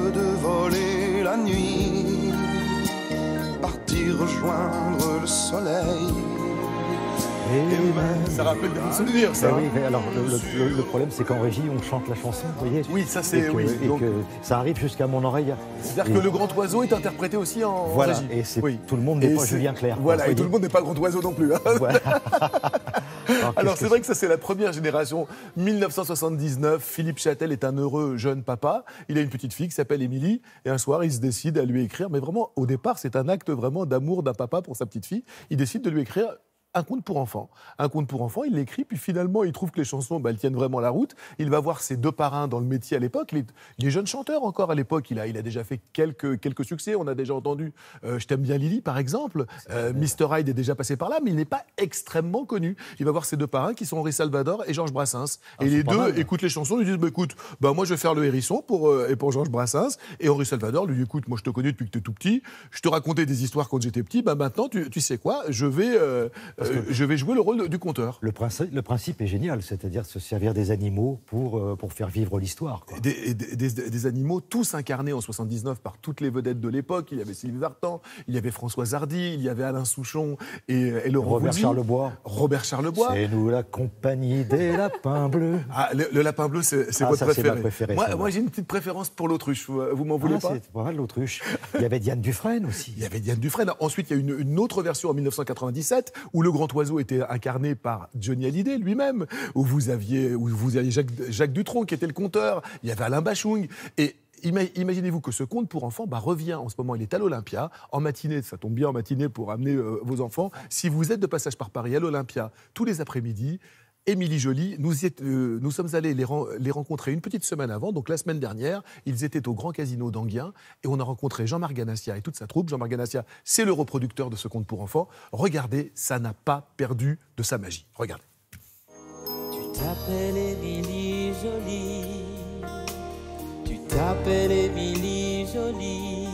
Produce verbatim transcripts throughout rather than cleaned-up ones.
de voler la nuit, partir rejoindre le soleil. Et ça rappelle des bons souvenirs, ça. Ben oui, mais alors le, le, le problème, c'est qu'en régie, on chante la chanson, vous voyez. Oui, ça c'est... Et, que, oui, et donc... que ça arrive jusqu'à mon oreille. C'est-à-dire que Le Grand Oiseau est interprété aussi en, voilà, en régie. Et oui. tout le monde n'est pas Julien Clerc. Voilà, et tout le monde n'est pas Grand Oiseau non plus. Hein. Voilà. Alors, Alors c'est vrai que ça, c'est la première génération. mille neuf cent soixante-dix-neuf, Philippe Châtel est un heureux jeune papa. Il a une petite fille qui s'appelle Émilie. Et un soir, il se décide à lui écrire. Mais vraiment, au départ, c'est un acte vraiment d'amour d'un papa pour sa petite fille. Il décide de lui écrire un conte pour enfants. Un conte pour enfants, il l'écrit, puis finalement, il trouve que les chansons, bah, elles tiennent vraiment la route. Il va voir ses deux parrains dans le métier à l'époque. Il est, il est jeune chanteur encore à l'époque. Il a, il a déjà fait quelques, quelques succès. On a déjà entendu euh, Je t'aime bien Lily, par exemple. Euh, mister Hyde est déjà passé par là, mais il n'est pas extrêmement connu. Il va voir ses deux parrains qui sont Henri Salvador et Georges Brassens. Ah, et les deux mal, écoutent les chansons, lui disent bah, écoute, bah, moi je vais faire le hérisson pour, euh, et pour Georges Brassens. Et Henri Salvador lui dit écoute, moi je te connais depuis que tu es tout petit. Je te racontais des histoires quand j'étais petit. Bah, maintenant, tu, tu sais quoi, je vais, euh, euh, je vais jouer le rôle du conteur. Le principe, le principe est génial, c'est-à-dire se servir des animaux pour, euh, pour faire vivre l'histoire. Des, des, des, des animaux tous incarnés en soixante-dix-neuf par toutes les vedettes de l'époque. Il y avait Sylvie Vartan, il y avait Françoise Hardy, il y avait Alain Souchon et, et Laurent Robert Voulzy. Charlebois. Robert Charlebois. C'est nous la compagnie des lapins bleus. Ah, le, le lapin bleu, c'est ah, votre ça, préféré. préféré. Moi, moi j'ai une petite préférence pour l'autruche. Vous, vous m'en voulez ah, pas? C'est pas mal l'autruche. Il y avait Diane Dufresne aussi. Il y avait Diane Dufresne. Ensuite, il y a une, une autre version en mille neuf cent quatre-vingt-dix-sept où le grand oiseau était incarné par Johnny Hallyday lui-même, où vous aviez, où vous aviez Jacques, Jacques Dutronc qui était le conteur, il y avait Alain Bachung. Et imaginez-vous que ce conte pour enfants bah, revient en ce moment, il est à l'Olympia, en matinée, ça tombe bien en matinée pour amener euh, vos enfants. Si vous êtes de passage par Paris à l'Olympia, tous les après-midi, Émilie Joly, nous, y est, euh, nous sommes allés les, ren les rencontrer une petite semaine avant, donc la semaine dernière, ils étaient au Grand Casino d'Enghien, et on a rencontré Jean-Marc Ganassia et toute sa troupe. Jean-Marc Ganassia, c'est le reproducteur de ce conte pour enfants. Regardez, ça n'a pas perdu de sa magie. Regardez. Tu t'appelles Émilie Joly, tu t'appelles Émilie Joly,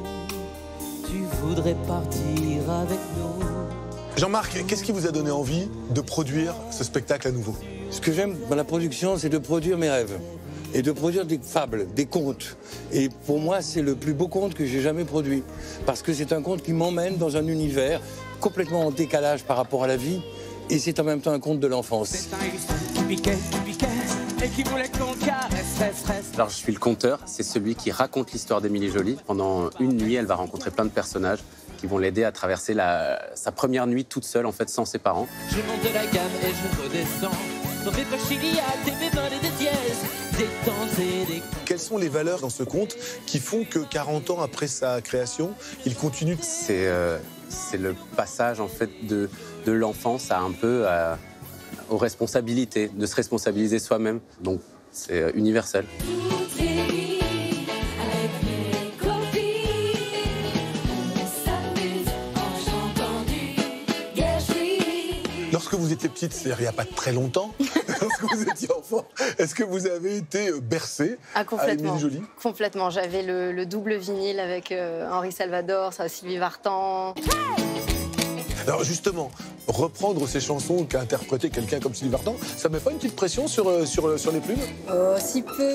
tu voudrais partir avec nous. Jean-Marc, qu'est-ce qui vous a donné envie de produire ce spectacle à nouveau? Ce que j'aime dans la production, c'est de produire mes rêves et de produire des fables, des contes. Et pour moi, c'est le plus beau conte que j'ai jamais produit. Parce que c'est un conte qui m'emmène dans un univers complètement en décalage par rapport à la vie. Et c'est en même temps un conte de l'enfance. Alors je suis le conteur, c'est celui qui raconte l'histoire d'Émilie Joly. Pendant une nuit, elle va rencontrer plein de personnages qui vont l'aider à traverser la, sa première nuit toute seule, en fait, sans ses parents. Je monte de la gamme et je redescends. Dans mes poches, il y a des bémols et des dièses, des temps et des... Quelles sont les valeurs dans ce conte qui font que quarante ans après sa création, il continue? C'est euh, c'est le passage, en fait, de, de l'enfance à un peu à, aux responsabilités, de se responsabiliser soi-même. Donc, c'est universel. Lorsque vous étiez petite, c'est-à-dire il n'y a pas très longtemps, lorsque vous étiez enfant, est-ce que vous avez été bercée ah, à Émilie Joly? Complètement. J'avais le, le double vinyle avec euh, Henri Salvador, ça, Sylvie Vartan. Alors justement, reprendre ces chansons qu'a interprété quelqu'un comme Sylvie Vartan, ça ne met pas une petite pression sur, euh, sur, sur les plumes? Oh, si peu.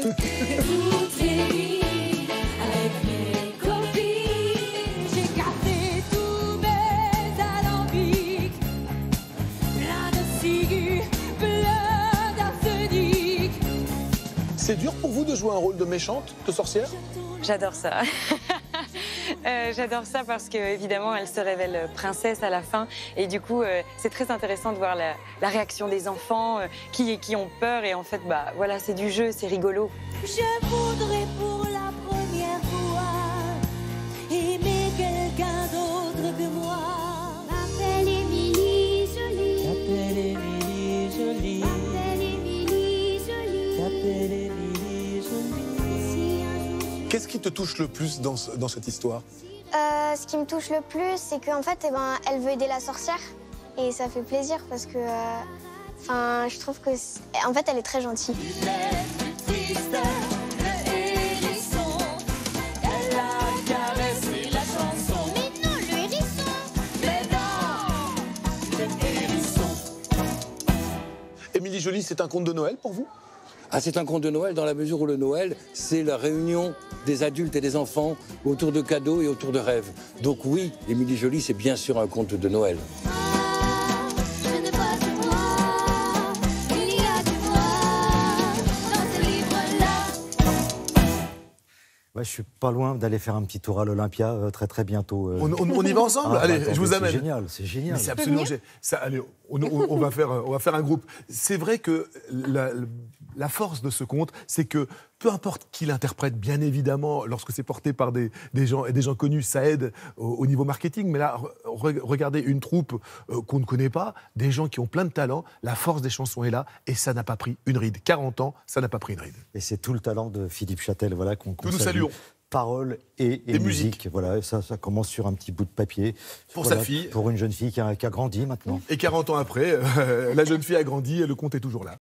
C'est dur pour vous de jouer un rôle de méchante, de sorcière? J'adore ça. euh, J'adore ça parce que évidemment, elle se révèle princesse à la fin. Et du coup, euh, c'est très intéressant de voir la, la réaction des enfants euh, qui, qui ont peur. Et en fait, bah, voilà, c'est du jeu, c'est rigolo. Je voudrais pour la première fois aimer quelqu'un d'autre que moi. M'appelle Émilie Joly. T'appelles Émilie Joly. M'appelle Émilie Joly. T'appelles Émilie Joly. Qu'est-ce qui te touche le plus dans, dans cette histoire? euh, Ce qui me touche le plus, c'est qu'en fait, eh ben, elle veut aider la sorcière. Et ça fait plaisir parce que... Enfin, euh, je trouve que... En fait, elle est très gentille. Émilie Joly, c'est un conte de Noël pour vous? Ah, c'est un conte de Noël dans la mesure où le Noël, c'est la réunion des adultes et des enfants autour de cadeaux et autour de rêves. Donc oui, Émilie Joly, c'est bien sûr un conte de Noël. Ouais, je suis pas loin d'aller faire un petit tour à l'Olympia euh, très très bientôt. Euh... On, on, on y va ensemble. Ah, allez, bah, je vous amène. C'est génial, c'est génial. C'est absolument génial. Ça, allez, on, on, on, va faire, on va faire un groupe. C'est vrai que la, la force de ce conte, c'est que peu importe qui l'interprète, bien évidemment, lorsque c'est porté par des, des, gens, des gens connus, ça aide au, au niveau marketing. Mais là, re, regardez une troupe euh, qu'on ne connaît pas, des gens qui ont plein de talent, la force des chansons est là, et ça n'a pas pris une ride. quarante ans, ça n'a pas pris une ride. Et c'est tout le talent de Philippe Châtel, voilà, qu'on qu nous nous saluons. Paroles et, et, et musique. musique. Voilà, ça, ça commence sur un petit bout de papier. Pour voilà, sa fille. Pour une jeune fille qui a, qui a grandi maintenant. Et quarante ans après, euh, la jeune fille a grandi et le conte est toujours là.